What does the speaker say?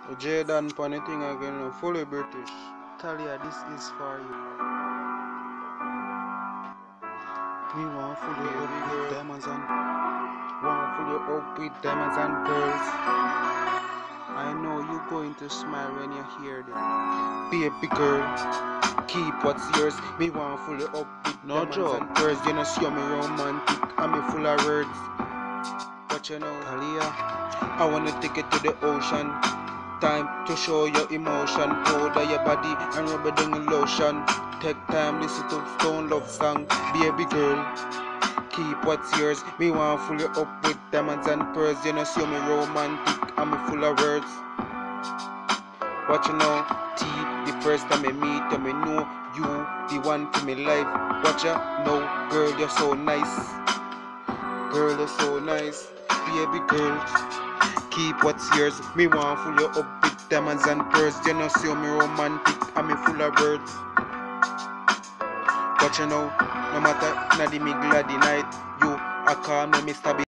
Jaden pon thing again, fully British. Talia, this is for you. We want fully up with diamonds and pearls. I know you're going to smile when you hear this. Baby girl, keep what's yours. Me want fully up with diamonds and pearls. You know, show me romantic. I'm full of words. But you know, Talia, I wanna take it to the ocean. Time to show your emotion. Powder your body and rub it down in lotion. Take time, listen to Stone Love song. Baby girl, keep what's yours. Me want full you up with diamonds and pearls. You know, show me romantic. I'm full of words. What you know, T, the first time I meet you, me know you, the one for me life. What you know, girl, you're so nice. Girl, you're so nice. Baby girl, keep what's yours. Me want full you up with diamonds and pearls. You know, show me romantic. I'm full of words. But you know, no matter na the middle of the night, you I call me Mr. B.